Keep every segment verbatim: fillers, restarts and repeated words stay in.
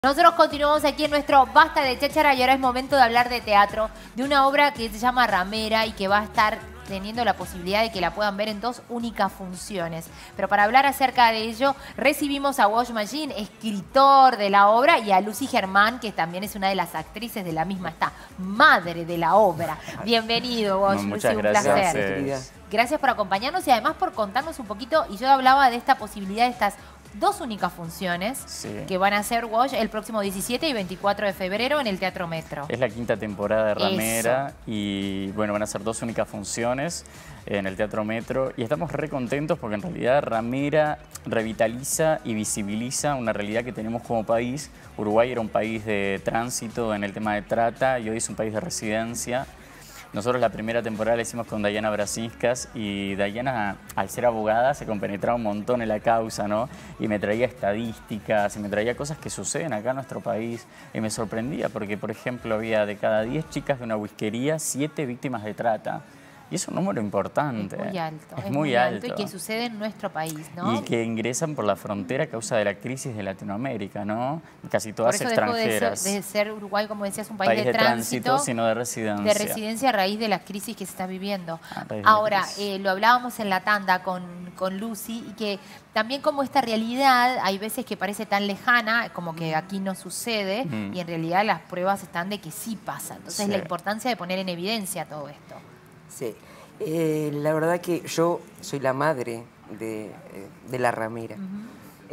Nosotros continuamos aquí en nuestro Basta de Cháchara y ahora es momento de hablar de teatro, de una obra que se llama Ramera y que va a estar teniendo la posibilidad de que la puedan ver en dos únicas funciones. Pero para hablar acerca de ello, recibimos a Wash Magin, escritor de la obra, y a Lucy Germán, que también es una de las actrices de la misma, está madre de la obra. Bienvenido, Wash. No, muchas Lucy, gracias. un placer. Gracias. Gracias por acompañarnos y además por contarnos un poquito, y yo hablaba de esta posibilidad de estas dos únicas funciones Sí. que van a ser Wash el próximo diecisiete y veinticuatro de febrero en el Teatro Metro. Es la quinta temporada de Ramera. Eso. Y bueno, van a ser dos únicas funciones en el Teatro Metro y estamos re contentos porque en realidad Ramera revitaliza y visibiliza una realidad que tenemos como país. Uruguay era un país de tránsito en el tema de trata y hoy es un país de residencia. Nosotros la primera temporada la hicimos con Dayana Brasinskas y Dayana, al ser abogada, se compenetraba un montón en la causa, ¿no? Y me traía estadísticas y me traía cosas que suceden acá en nuestro país y me sorprendía porque, por ejemplo, había de cada diez chicas de una whiskería, siete víctimas de trata. Y es un número importante. Es muy alto. Es, es muy, muy alto. Y que sucede en nuestro país, ¿no? Y que ingresan por la frontera a causa de la crisis de Latinoamérica, ¿no? Casi todas por eso extranjeras. Dejó de ser, de ser Uruguay, como decías, un país, país de, de tránsito, tránsito, sino de residencia. De residencia a raíz de la crisis que se está viviendo. Ah, Ahora, eh, lo hablábamos en la tanda con, con Lucy, y que también como esta realidad, hay veces que parece tan lejana, como que aquí no sucede, mm. y en realidad las pruebas están de que sí pasa. Entonces, sí. La importancia de poner en evidencia todo esto. Sí. Eh, la verdad que yo soy la madre de, de la Ramera. Uh-huh.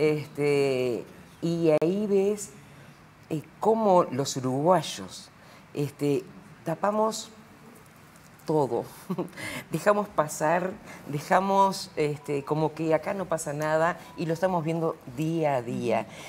este, y ahí ves eh, cómo los uruguayos este, tapamos todo. Dejamos pasar, dejamos este, como que acá no pasa nada y lo estamos viendo día a día. Uh-huh.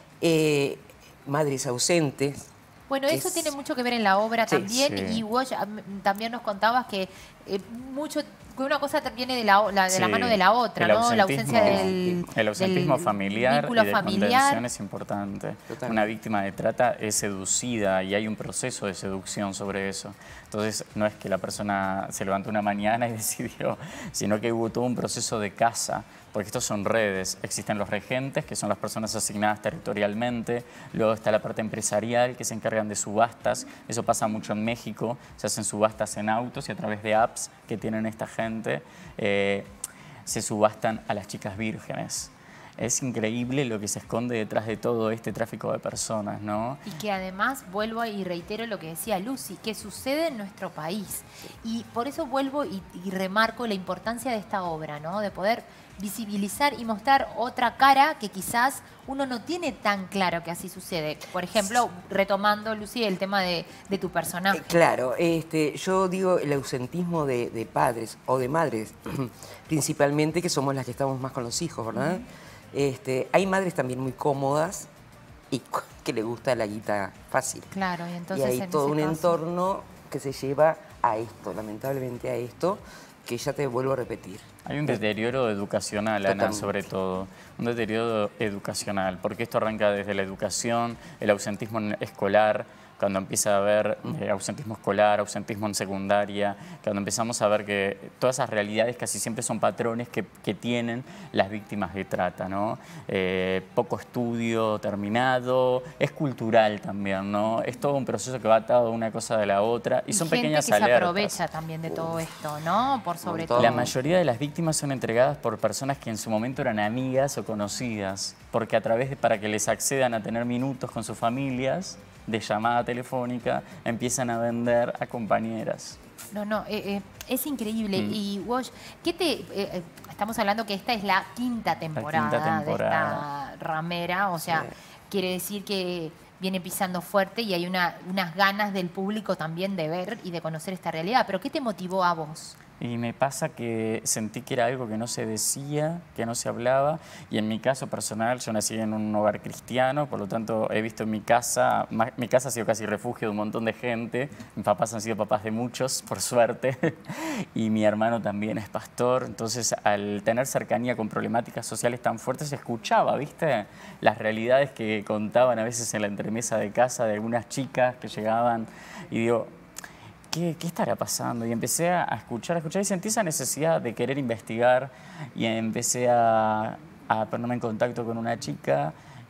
eh, madres ausentes. Bueno, eso es... tiene mucho que ver en la obra sí, también, sí. Y vos también nos contabas que eh, mucho, que una cosa viene de la, la, de sí. la mano de la otra, el ¿no? La ausencia del El ausentismo del familiar vínculo y de familiar. contención es importante. Totalmente. Una víctima de trata es seducida y hay un proceso de seducción sobre eso. Entonces, no es que la persona se levantó una mañana y decidió, sino que hubo todo un proceso de caza. Porque estos son redes, existen los regentes, que son las personas asignadas territorialmente, luego está la parte empresarial, que se encargan de subastas, eso pasa mucho en México, se hacen subastas en autos y a través de apps que tienen esta gente, eh, se subastan a las chicas vírgenes. Es increíble lo que se esconde detrás de todo este tráfico de personas, ¿no? Y que además, vuelvo y reitero lo que decía Lucy, que sucede en nuestro país. Y por eso vuelvo y, y remarco la importancia de esta obra, ¿no? De poder visibilizar y mostrar otra cara que quizás uno no tiene tan claro que así sucede. Por ejemplo, retomando, Lucy, el tema de, de tu personaje. Eh, claro, este, yo digo el ausentismo de, de padres o de madres, principalmente, que somos las que estamos más con los hijos, ¿verdad? Uh-huh. Este, hay madres también muy cómodas y que le gusta la guita fácil. Claro, y entonces y hay en todo ese un caso... entorno que se lleva a esto, lamentablemente a esto, que ya te vuelvo a repetir. Hay un deterioro educacional, Totalmente. Ana, sobre todo. Un deterioro educacional, porque esto arranca desde la educación, el ausentismo escolar, cuando empieza a haber eh, ausentismo escolar, ausentismo en secundaria, cuando empezamos a ver que todas esas realidades casi siempre son patrones que, que tienen las víctimas de trata, ¿no? Eh, poco estudio terminado, es cultural también, ¿no? Es todo un proceso que va atado una cosa de la otra y, y son gente pequeñas que alertas. Se aprovecha también de todo esto, ¿no? Por sobre todo. La mayoría de las víctimas son entregadas por personas que en su momento eran amigas o conocidas, porque a través de, para que les accedan a tener minutos con sus familias, de llamada telefónica, empiezan a vender a compañeras. No, no, eh, eh, es increíble. Mm. Y Wash, ¿qué te, eh, estamos hablando que esta es la quinta temporada, la quinta temporada. de esta Ramera, o sea, sí. Quiere decir que viene pisando fuerte y hay una, unas ganas del público también de ver y de conocer esta realidad. ¿Pero qué te motivó a vos? Y me pasa que sentí que era algo que no se decía, que no se hablaba. Y en mi caso personal, yo nací en un hogar cristiano, por lo tanto he visto en mi casa, mi casa ha sido casi refugio de un montón de gente. Mis papás han sido papás de muchos, por suerte. Y mi hermano también es pastor. Entonces, al tener cercanía con problemáticas sociales tan fuertes, se escuchaba, ¿viste? Las realidades que contaban a veces en la entremesa de casa de algunas chicas que llegaban. Y digo... ¿Qué, ¿Qué estará pasando? Y empecé a escuchar, a escuchar y sentí esa necesidad de querer investigar y empecé a, a ponerme en contacto con una chica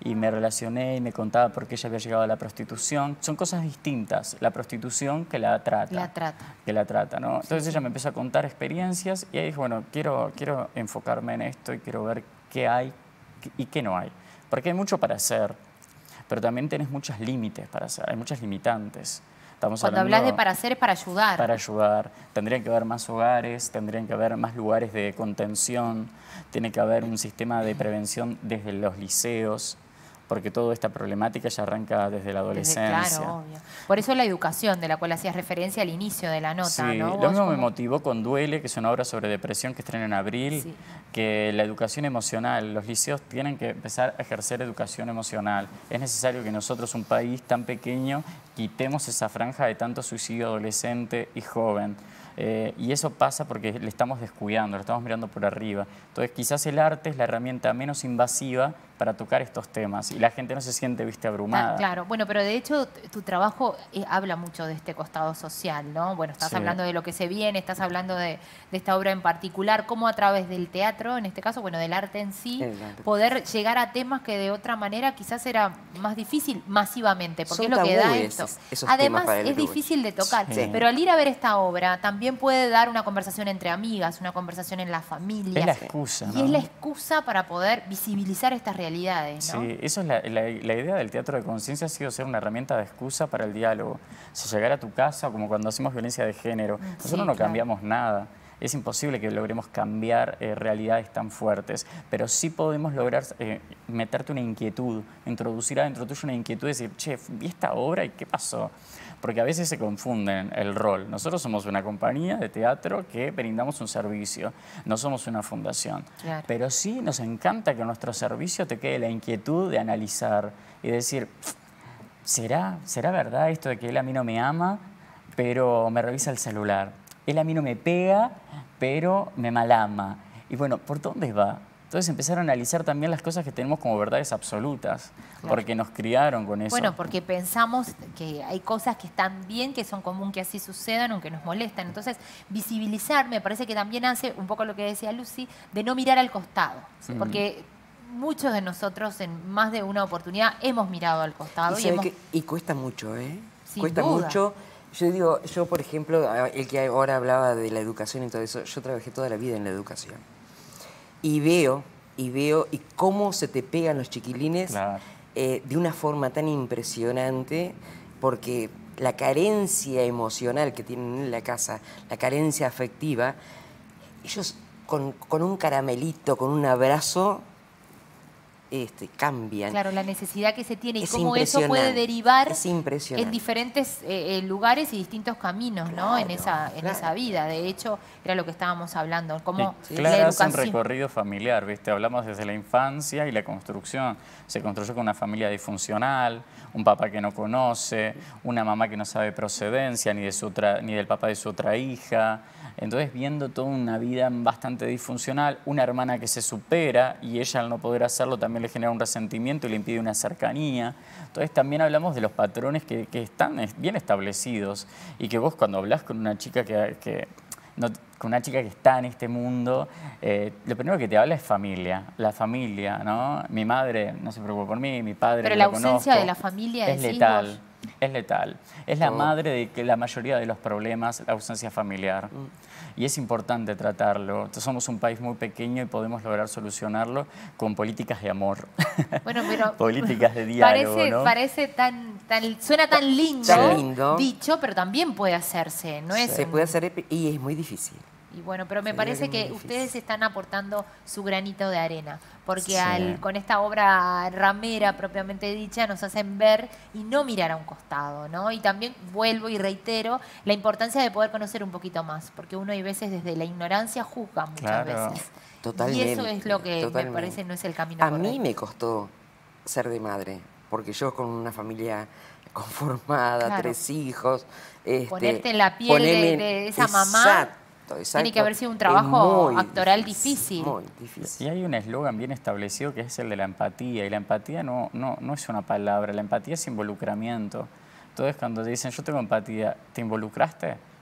y me relacioné y me contaba por qué ella había llegado a la prostitución. Son cosas distintas, la prostitución que la trata. La trata. Que la trata, ¿no? Entonces Sí, ella sí. me empezó a contar experiencias y ahí dije, bueno, quiero, quiero enfocarme en esto y quiero ver qué hay y qué no hay. Porque hay mucho para hacer, pero también tenés muchos límites para hacer, hay muchas limitantes. Estamos Cuando hablando, hablas de para hacer es para ayudar. Para ayudar. Tendrían que haber más hogares, tendrían que haber más lugares de contención, tiene que haber un sistema de prevención desde los liceos, porque toda esta problemática ya arranca desde la adolescencia. Desde, claro, obvio. Por eso la educación, de la cual hacías referencia al inicio de la nota, Sí, ¿no? lo Vos mismo me como- motivó con Duele, que es una obra sobre depresión que estrena en abril, Sí. que la educación emocional, los liceos tienen que empezar a ejercer educación emocional. Es necesario que nosotros, un país tan pequeño, quitemos esa franja de tanto suicidio adolescente y joven. Eh, y eso pasa porque le estamos descuidando, lo estamos mirando por arriba. Entonces quizás el arte es la herramienta menos invasiva para tocar estos temas y la gente no se siente, viste, abrumada. Ah, claro, bueno, pero de hecho t- tu trabajo eh, habla mucho de este costado social, ¿no? Bueno, estás Sí. hablando de lo que se viene, estás hablando de, de esta obra en particular, cómo a través del teatro, en este caso, bueno, del arte en sí, El arte. poder llegar a temas que de otra manera quizás era más difícil masivamente, porque Son es lo que da tabúes esto. esos- esos Además, temas para el es tabú. difícil de tocar, Sí. pero al ir a ver esta obra también puede dar una conversación entre amigas, una conversación en la familia. Es la excusa, Y ¿no? es la excusa para poder visibilizar estas realidades, ¿no? Sí, eso es la, la- la idea del teatro de conciencia, ha sido ser una herramienta de excusa para el diálogo. Si llegar a tu casa, como cuando hacemos violencia de género, nosotros Sí, no claro. cambiamos nada. Es imposible que logremos cambiar eh, realidades tan fuertes, pero sí podemos lograr eh, meterte una inquietud, introducir adentro tuyo una inquietud y decir, che, vi esta obra y ¿qué pasó? Porque a veces se confunden el rol. Nosotros somos una compañía de teatro que brindamos un servicio, no somos una fundación. Claro. Pero sí nos encanta que en nuestro servicio te quede la inquietud de analizar y decir, ¿será, ¿será verdad esto de que él a mí no me ama, pero me revisa el celular? Él a mí no me pega, pero me malama. Y bueno, ¿por dónde va? Entonces empezar a analizar también las cosas que tenemos como verdades absolutas, Claro. porque nos criaron con eso. Bueno, porque pensamos que hay cosas que están bien, que son común que así sucedan, aunque nos molestan. Entonces, visibilizar me parece que también hace un poco lo que decía Lucy, de no mirar al costado. ¿sí? Mm. Porque muchos de nosotros en más de una oportunidad hemos mirado al costado. Y, Y, sabe hemos... que- y cuesta mucho, ¿eh? Sin cuesta duda. mucho. Yo digo, yo por ejemplo, a- el que ahora hablaba de la educación y todo eso, yo trabajé toda la vida en la educación. Y veo, y veo, y cómo se te pegan los chiquilines Claro. eh, de una forma tan impresionante, porque la carencia emocional que tienen en la casa, la carencia afectiva, ellos con, con un caramelito, con un abrazo, este, cambian. Claro, la necesidad que se tiene y Es cómo eso puede impresionante, derivar es impresionante. en diferentes eh, eh, lugares y distintos caminos, ¿no? En Claro, esa, en claro. esa vida. De hecho, era lo que estábamos hablando. Cómo Y la Clara hace un educación. recorrido familiar, ¿viste? Hablamos desde la infancia y la construcción. Se construyó con una familia disfuncional, un papá que no conoce, una mamá que no sabe procedencia, ni, de su otra, ni del papá de su otra hija. Entonces, viendo toda una vida bastante disfuncional, una hermana que se supera y ella al no poder hacerlo también le genera un resentimiento y le impide una cercanía. Entonces, también hablamos de los patrones que, que están bien establecidos y que vos cuando hablas con una chica que... que no, con una chica que está en este mundo, eh, lo primero que te habla es familia, la familia, ¿no? Mi madre no se preocupa por mí, mi padre Pero no la lo ausencia conozco. de la familia, es decís letal, vos. es letal. Es la Oh. madre de que la mayoría de los problemas, la ausencia familiar. Y es importante tratarlo. Somos un país muy pequeño y podemos lograr solucionarlo con políticas de amor. Bueno, pero políticas de diálogo, parece, ¿no? parece tan, tan, suena tan lindo, Tan lindo. dicho, pero también puede hacerse, ¿no es? Se un- puede hacer y es muy difícil. Y bueno, pero me Sí, parece es que muy difícil. ustedes están aportando su granito de arena, porque Sí. al, con esta obra ramera propiamente dicha nos hacen ver y no mirar a un costado, ¿no? Y también vuelvo y reitero la importancia de poder conocer un poquito más, porque uno hay veces desde la ignorancia juzga muchas Claro. veces. Totalmente. Y eso es lo que me totalmente. parece no es el camino A correcto. mí me costó ser de madre, porque yo con una familia conformada, Claro. tres hijos. Este, Ponerte en la piel de- ponerme- de esa mamá Exacto, exacto. tiene que haber sido un Es trabajo muy actoral difícil. Muy difícil. Y hay un eslogan bien establecido que es el de la empatía. Y la empatía no, no, no es una palabra, la empatía es involucramiento. Entonces, cuando te dicen yo tengo empatía, ¿te involucraste?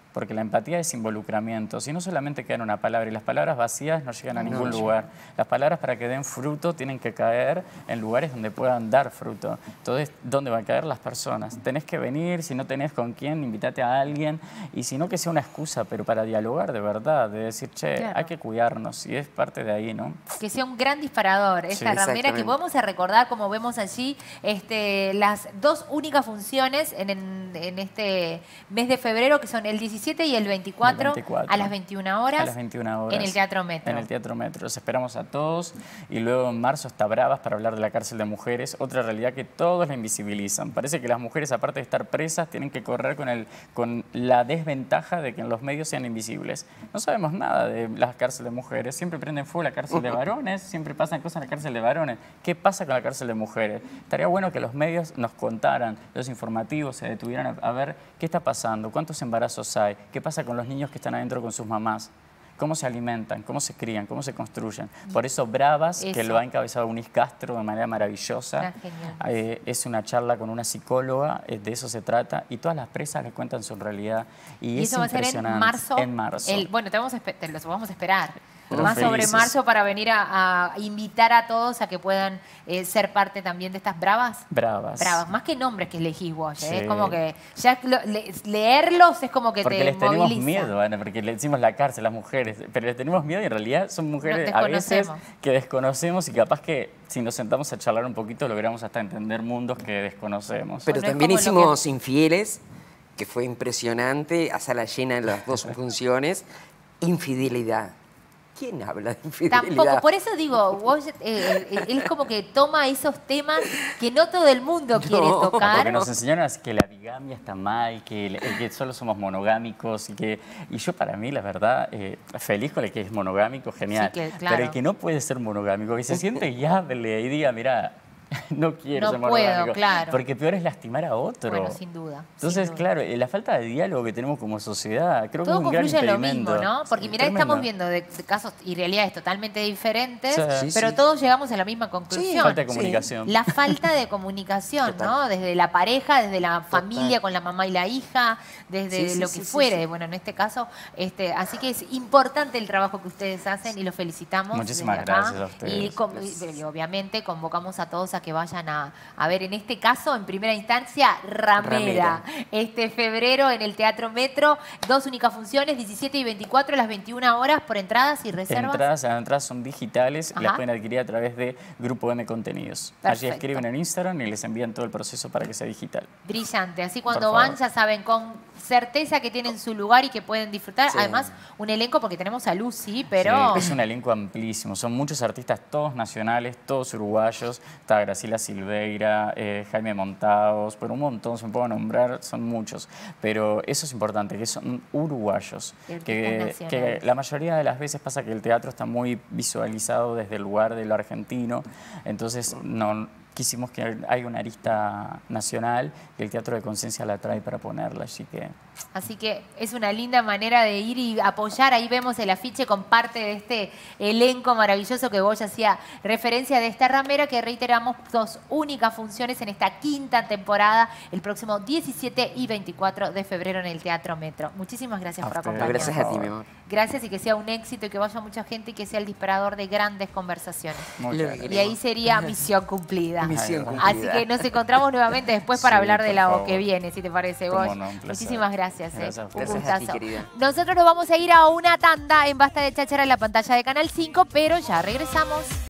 porque la empatía es involucramiento. Si no solamente queda en una palabra, y las palabras vacías no llegan a ningún lugar. Las palabras para que den fruto tienen que caer en lugares donde puedan dar fruto. Entonces, ¿dónde van a caer las personas? Tenés que venir, si no tenés con quién, invítate a alguien, y si no que sea una excusa, pero para dialogar de verdad, de decir, che, claro, hay que cuidarnos, y es parte de ahí, ¿no? Que sea un gran disparador, esta Sí, ramera que vamos a recordar, como vemos allí, este, las dos únicas funciones en, en, en este mes de febrero, que son el diecisiete y el veinticuatro, el veinticuatro, a las veintiuna horas, a las veintiuna horas, en el Teatro Metro. En el Teatro Metro. Los esperamos a todos. Y luego en marzo está Bravas para hablar de la cárcel de mujeres, otra realidad que todos la invisibilizan. Parece que las mujeres, aparte de estar presas, tienen que correr con, el, con la desventaja de que en los medios sean invisibles. No sabemos nada de la cárcel de mujeres. Siempre prenden fuego la cárcel de varones, siempre pasan cosas en la cárcel de varones. ¿Qué pasa con la cárcel de mujeres? Estaría bueno que los medios nos contaran, los informativos se detuvieran a, a ver qué está pasando, cuántos embarazos hay, qué pasa con los niños que están adentro con sus mamás, cómo se alimentan, cómo se crían, cómo se construyen. Por eso Bravas, eso, que lo ha encabezado Unis Castro de manera maravillosa, eh, es una charla con una psicóloga, eh, de eso se trata, y todas las presas les cuentan su realidad. Y, y es eso va a ser en marzo. En marzo. El, bueno, te, vamos a, te los vamos a esperar. Pero más felices. sobre marzo para venir a, a invitar a todos a que puedan eh, ser parte también de estas bravas. Bravas. Bravas, más que nombres que elegís vos, ¿eh? Sí. Es como que ya lo, le, leerlos es como que porque te les tenemos moviliza. miedo, Ana, porque le decimos la cárcel, las mujeres, pero les tenemos miedo y en realidad son mujeres a veces que desconocemos y capaz que si nos sentamos a charlar un poquito logramos hasta entender mundos que desconocemos. Pero bueno, también es como hicimos que... Infieles, que fue impresionante, a sala llena en las dos funciones. Infidelidad. ¿Quién habla de infidelidad? Tampoco, por eso digo, vos, eh, eh, él es como que toma esos temas que no todo el mundo no, quiere tocar. Porque nos enseñaron que la bigamia está mal, que, que solo somos monogámicos y que y yo para mí, la verdad, eh, feliz con el que es monogámico, genial. Sí, que, claro. Pero el que no puede ser monogámico, que se siente y hable y diga, mira, no quiero no ser monogámico. puedo, claro. Porque peor es lastimar a otro. Bueno, sin duda. Entonces, sin duda. claro, la falta de diálogo que tenemos como sociedad, creo todo que es un gran confluye en lo impedimento. mismo, ¿no? Porque Sí, mirá, tremendo. estamos viendo de, de casos y realidades totalmente diferentes, Sí. pero Sí, sí. todos llegamos a la misma conclusión. Sí, Falta de comunicación. La falta de comunicación, Total. ¿no? Desde la pareja, desde la familia Total. con la mamá y la hija, desde Sí, sí, lo sí, que sí, fuere. sí. Bueno, en este caso, este, así que es importante el trabajo que ustedes hacen y los felicitamos. Muchísimas desde acá. gracias a ustedes. Y, con- y obviamente convocamos a todos a que vayan a, a ver en este caso, en primera instancia, Ramera. Ramera. Este febrero en el Teatro Metro, dos únicas funciones, diecisiete y veinticuatro a las veintiuna horas por entradas y reservas. Entradas, las entradas son digitales, Ajá. las pueden adquirir a través de Grupo M Contenidos. Perfecto. Allí escriben en Instagram y les envían todo el proceso para que sea digital. Brillante. Así Por cuando favor. van ya saben con certeza que tienen su lugar y que pueden disfrutar. Sí. Además, un elenco porque tenemos a Lucy, pero... Sí, es un elenco amplísimo, son muchos artistas, todos nacionales, todos uruguayos. Está Graciela Silveira, eh, Jaime Montaos, pero un montón, se me puedo nombrar, son muchos. Pero eso es importante, que son uruguayos. Y artistas Que, nacionales. que la mayoría de las veces pasa que el teatro está muy visualizado desde el lugar de lo argentino, entonces no... quisimos que haya una arista nacional y el Teatro de Conciencia la trae para ponerla, así que... Así que es una linda manera de ir y apoyar. Ahí vemos el afiche con parte de este elenco maravilloso que vos hacía referencia de esta ramera, que reiteramos, dos únicas funciones en esta quinta temporada, el próximo diecisiete y veinticuatro de febrero en el Teatro Metro. Muchísimas gracias A por ustedes. acompañarnos. Gracias a ti, mi amor. Gracias y que sea un éxito y que vaya mucha gente y que sea el disparador de grandes conversaciones. Muchas Lo gracias. que Y ahí sería misión cumplida. Misión Ahí va. cumplida. Así que nos encontramos nuevamente después para Sí, hablar de por la favor. que viene, si te parece, Cómo vos. no, un placer. Muchísimas gracias. eh. Gracias a Un ustedes. Gracias a ti, gustazo. querida. Nosotros nos vamos a ir a una tanda en Basta de Cháchara en la pantalla de Canal cinco, pero ya regresamos.